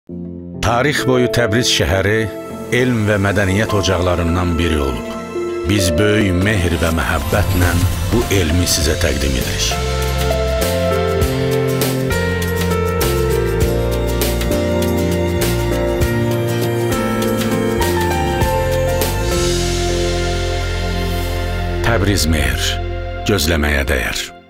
Tarix boyu Təbriz şəhəri elm və mədəniyyət ocaqlarından biri olub. Biz böyük mehr və məhəbbətlə bu elmi sizə təqdim edirik. Təbriz mehr, gözləməyə dəyər.